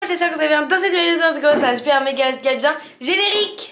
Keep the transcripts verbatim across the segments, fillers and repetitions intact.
j'espère que vous allez bien dans cette vidéo. Dans ce cas, ça va super méga méga bien. Générique.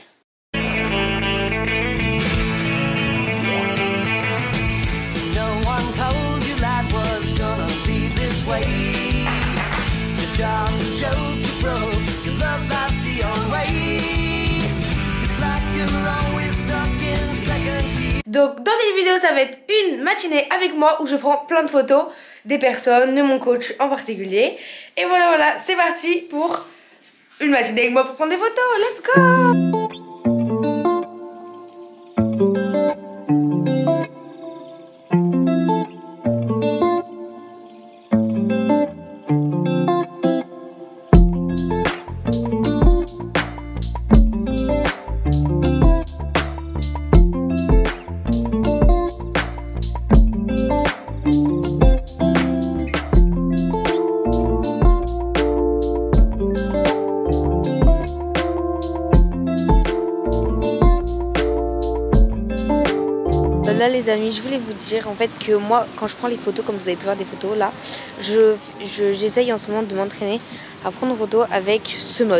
Donc dans cette vidéo ça va être une matinée avec moi où je prends plein de photos des personnes, de mon coach en particulier. Et voilà voilà, c'est parti pour une matinée avec moi pour prendre des photos. Let's go! Là les amis, je voulais vous dire en fait que moi quand je prends les photos, comme vous avez pu voir des photos là, je j'essaye en ce moment de m'entraîner à prendre une photo avec ce mode.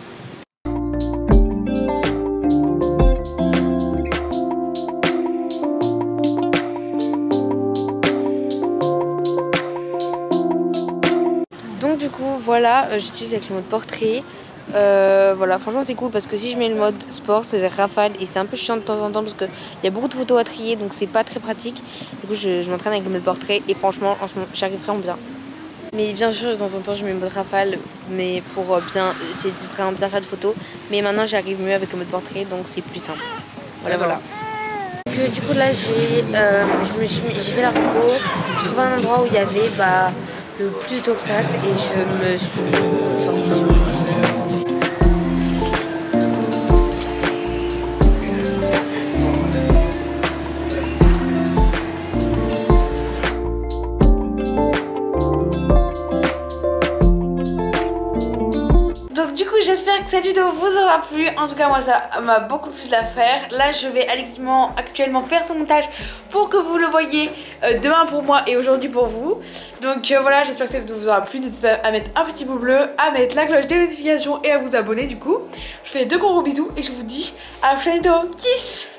Donc du coup voilà, euh, j'utilise avec le mode portrait. Euh, voilà, franchement c'est cool parce que si je mets le mode sport c'est vers rafale et c'est un peu chiant de temps en temps parce qu'il y a beaucoup de photos à trier donc c'est pas très pratique. Du coup je, je m'entraîne avec le mode portrait et franchement en ce moment j'arrive vraiment bien. Mais bien sûr de temps en temps je mets le mode rafale mais pour bien, c'est vraiment bien faire des photos. Mais maintenant j'arrive mieux avec le mode portrait donc c'est plus simple. Voilà voilà. Que, du coup là j'ai euh, j'ai fait la rencontre, j'ai trouvé un endroit où il y avait bah, le plus d'obstacles et je me suis sortie. Donc du coup j'espère que cette vidéo vous aura plu. En tout cas moi ça m'a beaucoup plu de la faire. Là je vais actuellement, actuellement faire son montage pour que vous le voyez euh, demain pour moi et aujourd'hui pour vous. Donc euh, voilà, j'espère que cette vidéo vous aura plu. N'hésitez pas à mettre un petit pouce bleu, à mettre la cloche des notifications et à vous abonner du coup. Je vous fais de gros bisous et je vous dis à la prochaine vidéo. Kiss.